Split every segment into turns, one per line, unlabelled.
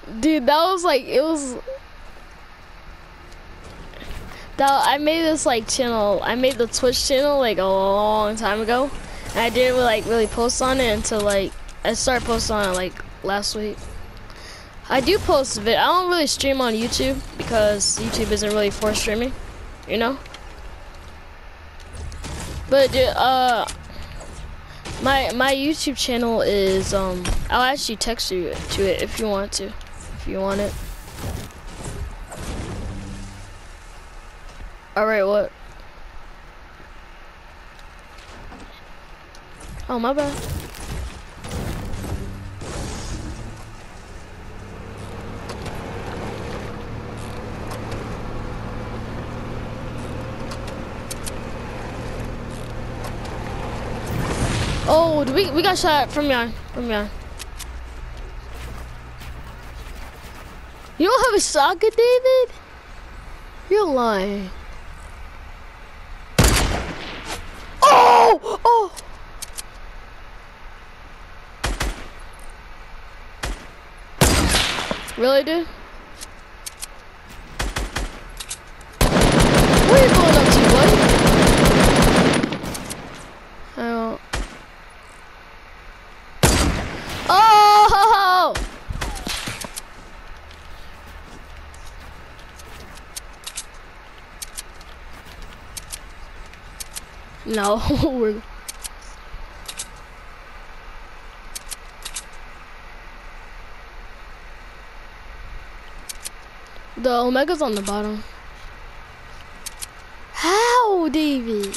Dude, that was like, it was. That I made this like channel. I made the Twitch channel like a long time ago, and I didn't like really post on it until like I started posting on it like last week. I do post I don't really stream on YouTube because YouTube isn't really for streaming, you know. But dude, my YouTube channel is I'll actually text you to it if you want it. All right, what? Oh, my bad. Oh, we got shot from behind. You don't have a shotgun, David? You're lying. Oh! Oh! Really, dude? Where are you going up to, buddy? I don't... Oh! No, we're... The Omega's on the bottom. How, David?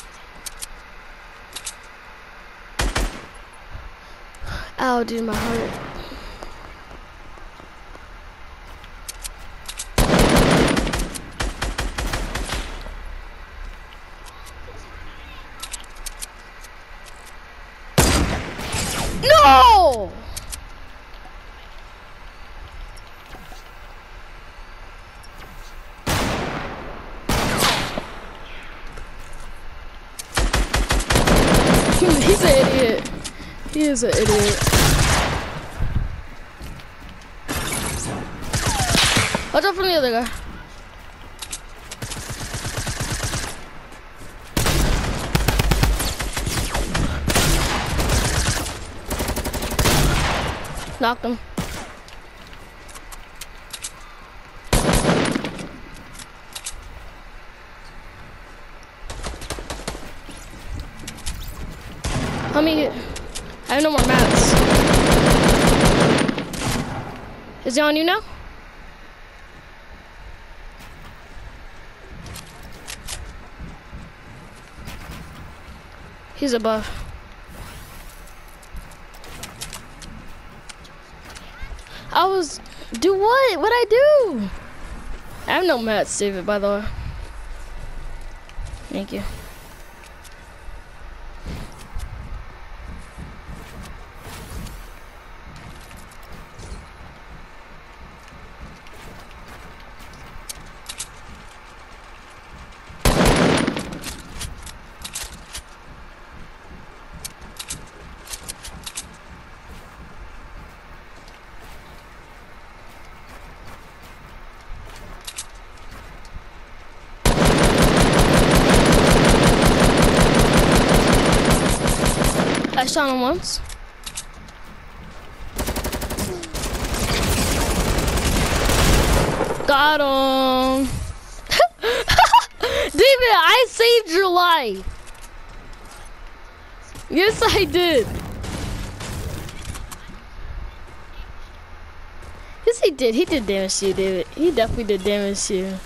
Ow, dude, my heart. No! He's an idiot. He is an idiot. Watch out from the other guy. Knocked him. Let me get... I have no more mats. Is it on you now? He's above. I was... Do what? What'd I do? I have no mats, David, by the way. Thank you. I shot him once. Got him. David, I saved your life. Yes, I did. Yes, he did. He did damage to you, David. He definitely did damage to you.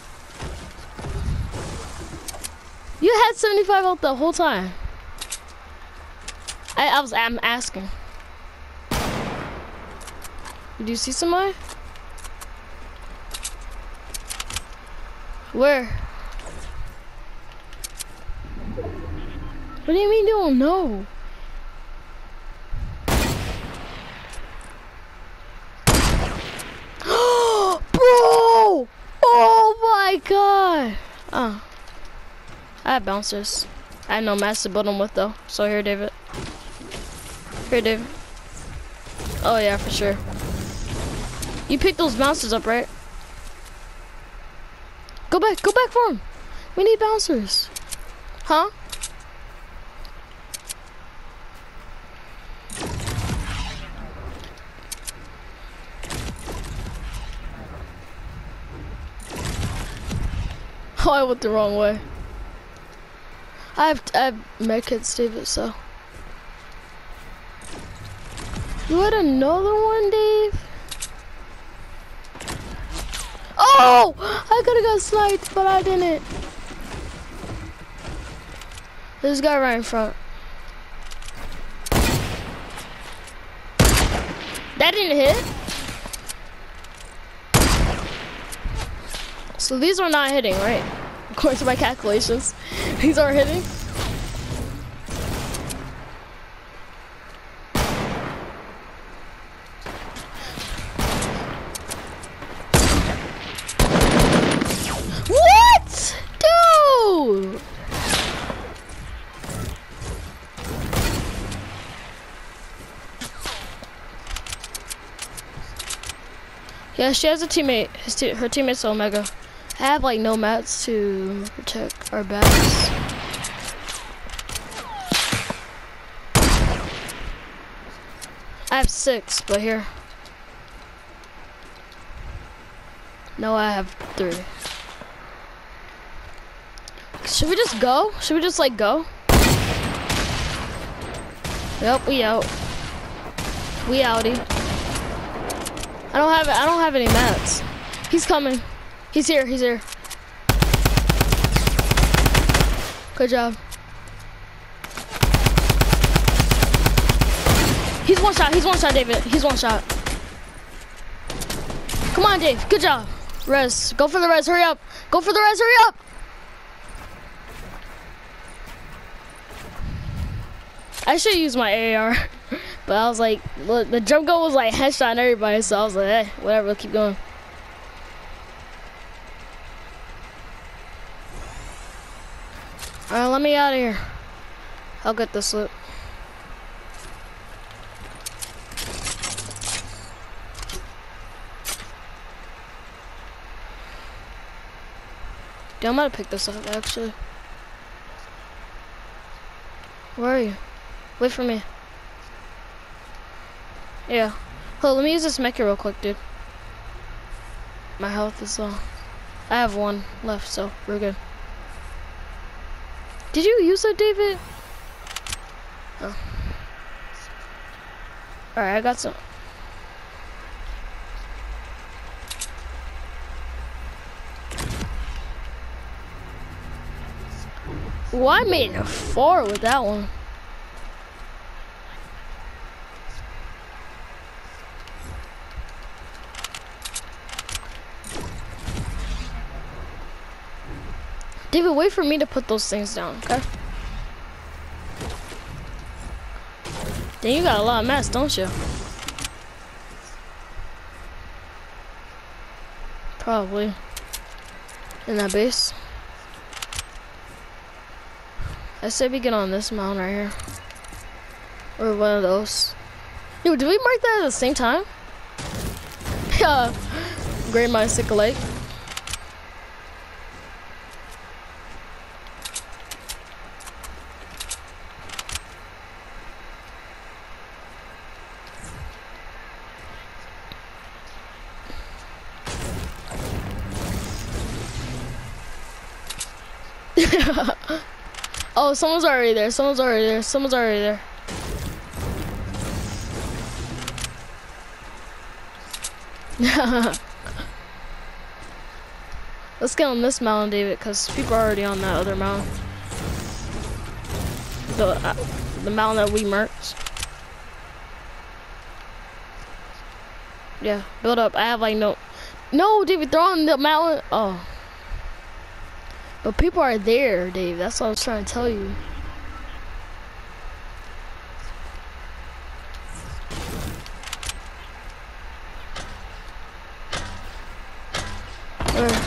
You had 75 health the whole time. I'm asking. Did you see somebody? Where? What do you mean you don't know? Bro! Oh my god! Oh. I have bouncers. I have no mats to build them with though. So here, David. Here, David. Oh yeah, for sure. You picked those bouncers up, right? Go back for him. We need bouncers. Huh? Oh, I went the wrong way. I have medkits, David, so. You had another one, Dave? Oh! I could've got sniped, but I didn't. There's a guy right in front. That didn't hit. So these are not hitting, right? According to my calculations. These aren't hitting. What? Dude! Yeah, she has a teammate. Her teammate's Omega. I have like no mats to protect our backs. I have 6, but here. No, I have 3. Should we just go? Should we just like go? Yep, we out. We outie. I don't have any mats. He's coming. He's here. Good job. He's one shot, David. He's one shot. Come on, Dave. Good job. Res. Go for the res. Hurry up. Go for the res. Hurry up. I should use my AR. But I was like, look, the jump gun was like headshot everybody. So I was like, hey, whatever. We'll keep going. Alright, let me out of here. I'll get this loot. Dude, I'm gonna pick this up actually. Where are you? Wait for me. Yeah. Hold on, let me use this mecha real quick, dude. My health is low. I have 1 left, so we're good. Did you use it, David? Oh. Alright, I got some. Well, I made a 4 with that one. David, wait for me to put those things down, okay? Then you got a lot of mats, don't you? Probably. In that base. I say we get on this mountain right here. Or one of those. Yo, did we mark that at the same time? Yeah. Great minds think alike. Oh, someone's already there. Someone's already there. Let's get on this mountain, David, because people are already on that other mountain. The mountain that we marked. Yeah, build up. I have like no, David, throw on the mountain. Oh. But people are there, Dave. That's what I was trying to tell you. Where?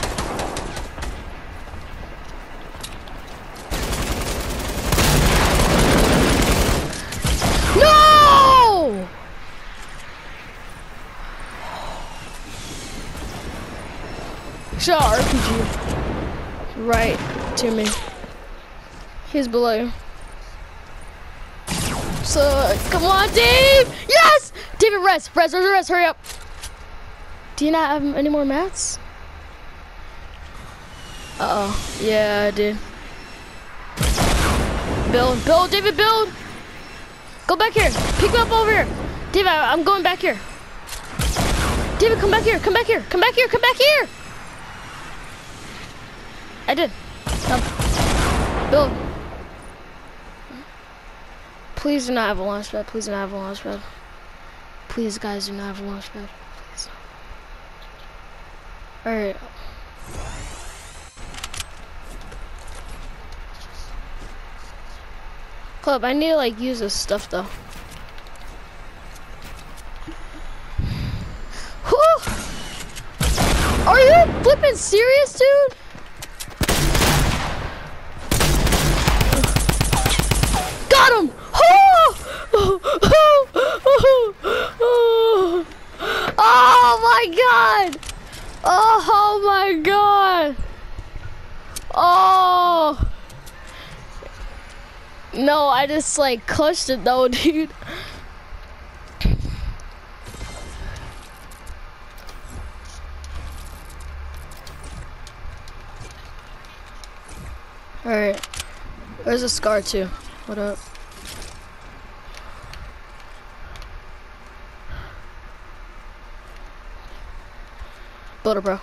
No! shot RPG. Right to me. He's below you. So, come on, Dave! Yes! David, rest, hurry up. Do you not have any more mats? Uh-oh. Yeah, I did. Build, David, build! Go back here. Pick me up over here. David, I'm going back here. David, come back here. I did. Come. Build. Please do not have a launch pad. Please, guys, do not have a launch pad. Please. Alright. Club, I need to like use this stuff though. Whew. Are you flipping serious, dude? Got him! Oh my god! Oh my god! Oh! No, I just like clutched it though, dude. Alright. There's a scar too. What up? Builder, bro.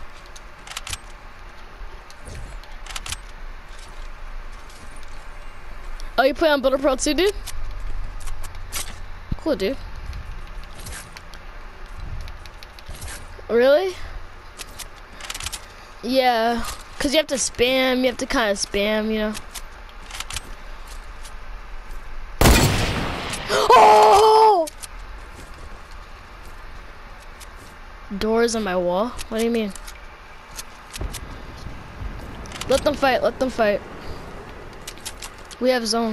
Oh, you play on Builder Pro too, dude? Cool, dude. Really? Yeah, cause you have to spam. You have to kind of spam, you know. Oh! Doors on my wall? What do you mean? Let them fight. We have zone.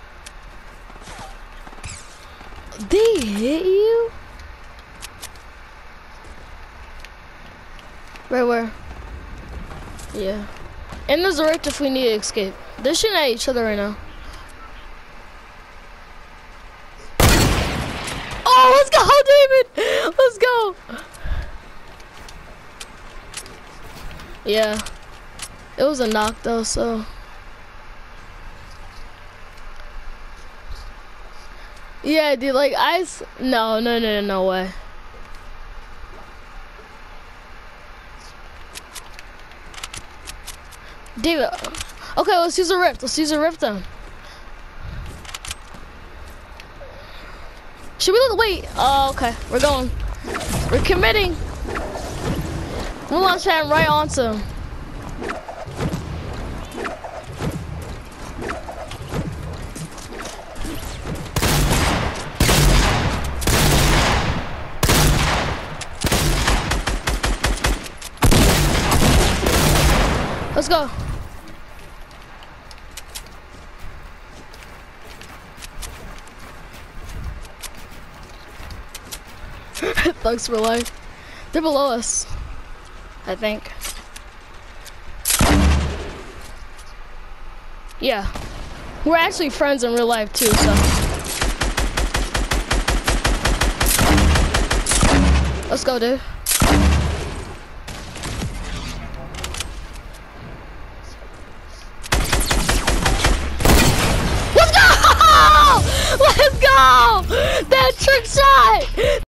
They hit you? Right where? Yeah. And there's a rift if we need to escape. They're shooting at each other right now. Oh, let's go, David! Let's go! Yeah. It was a knock though, so. Yeah, dude, like no way. David, okay, let's use a rift then. Should we wait? Oh, okay, we're going. We're committing. We'll launch that right onto him. Let's go. Thugs for life. They're below us, I think. Yeah. We're actually friends in real life too, so. Let's go, dude. Let's go! That trick shot!